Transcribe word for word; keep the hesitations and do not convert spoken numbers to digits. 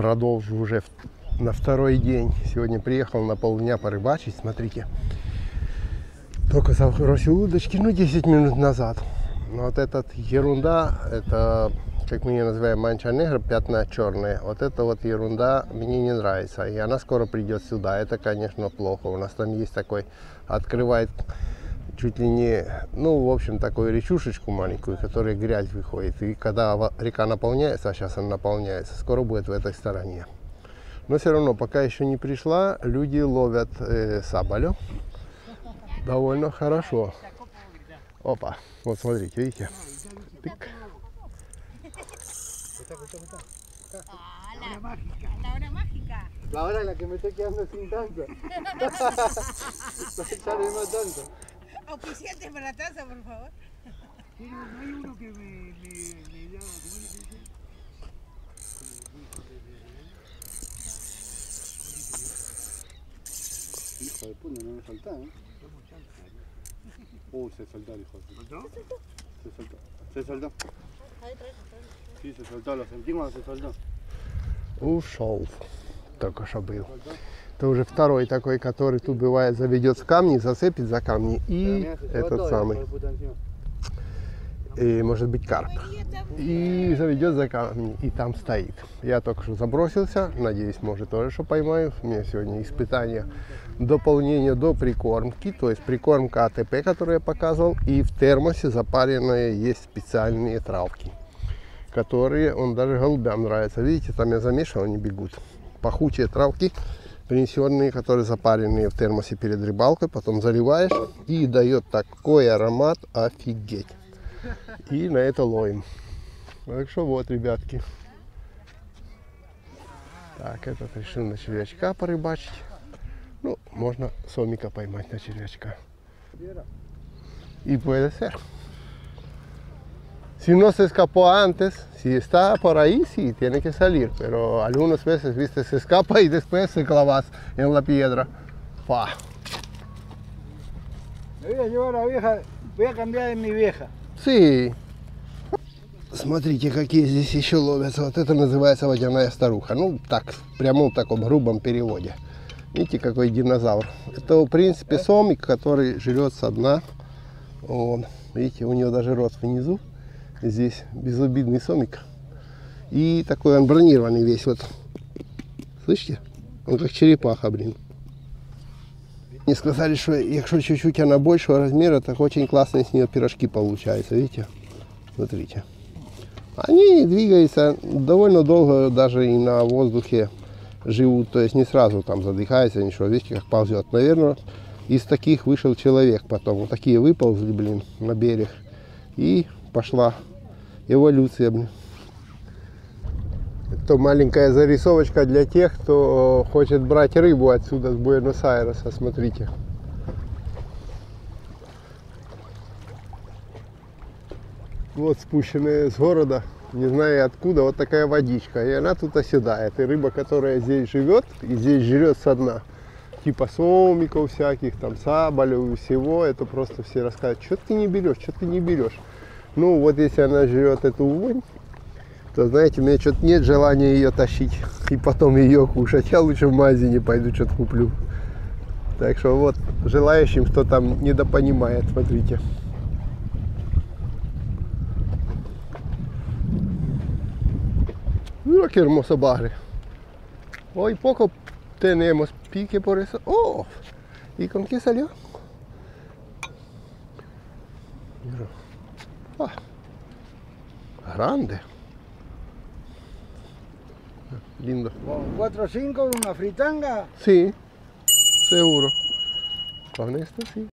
продолжу уже на второй день. Сегодня приехал на полдня порыбачить, смотрите. Только забросил удочки, ну, десять минут назад. Но вот эта ерунда, это, как мы ее называем, манча негра, пятна черные. Вот эта вот ерунда мне не нравится. И она скоро придет сюда. Это, конечно, плохо. У нас там есть такой, открывает чуть ли не, ну, в общем, такую речушечку маленькую, которая грязь выходит. И когда река наполняется, а сейчас она наполняется, скоро будет в этой стороне. Но все равно, пока еще не пришла, люди ловят э, сабалю довольно хорошо. Опа, вот смотрите, видите? Тык. La hora en la que me estoy quedando sin tanto. Ya no hay más tanto. Oficiante para la taza, por favor. Pero no hay uno que me, me, me llama. ¿Cómo le dice? Hijo de puta, no me faltaba, ¿eh? Uy, se soltó el hijo de puta. ¿Se soltó? Se soltó. Sí, se soltó, lo sentimos, se soltó. Ушел. Только что был. Это уже второй такой, который тут бывает, заведет в камни, зацепит за камни. И этот самый. И может быть карп. И заведет за камни. И там стоит. Я только что забросился. Надеюсь, может тоже что поймаю. У меня сегодня испытание. Дополнение до прикормки. То есть прикормка АТП, которую я показывал. И в термосе запаренные есть специальные травки, которые, он даже голубям нравится. Видите, там я замешал, они бегут. Пахучие травки, принесенные, которые запаренные в термосе перед рыбалкой. Потом заливаешь и дает такой аромат, офигеть. И на это ловим. Так что вот, ребятки. Так, этот решил на червячка порыбачить. Ну, можно сомика поймать на червячка. И puede ser. Si no se escapó antes, si está por ahí, sí, tiene que salir. Pero algunas veces, viste, se escapa y después se clavas en la piedra. ¡Fua! Me voy a llevar a la vieja, voy a cambiar de mi vieja. Sí. Смотрите, какие здесь еще ловятся. Вот это называется водяная старуха. Ну, так, в прямом таком грубом переводе. Видите, какой динозавр. Это, в принципе, сомик, который жрет со дна. Вот. Видите, у него даже рот внизу. Здесь безобидный сомик. И такой он бронированный весь. Вот. Слышите? Он как черепаха, блин. Мне сказали, что если чуть-чуть она большего размера, так очень классные с нее пирожки получаются. Видите? Смотрите. Они двигаются довольно долго, даже и на воздухе живут. То есть не сразу там задыхаются, ничего. Видите, как ползет. Наверное, из таких вышел человек потом. Вот такие выползли, блин, на берег. И пошла эволюция, блин. Это маленькая зарисовочка для тех, кто хочет брать рыбу отсюда, с Буэнос-Айреса. Смотрите. Вот спущенная с города, не знаю откуда, вот такая водичка. И она тут оседает. И рыба, которая здесь живет, и здесь жрет со дна. Типа сомиков всяких, там сабалев и всего. Это просто все рассказывают, что ты не берешь, что ты не берешь. Ну вот если она жрет эту вонь, то знаете, у меня что-то нет желания ее тащить и потом ее кушать. Я лучше в магазине пойду что-то куплю. Так что вот, желающим, кто там недопонимает, смотрите. Mira qué hermoso barrio. Hoy poco tenemos pique por eso. Oh, ¿y con qué salió? Mira. Ah, grande. Lindo. Con cuatro o cinco, una fritanga. Sí, seguro. Con esto sí.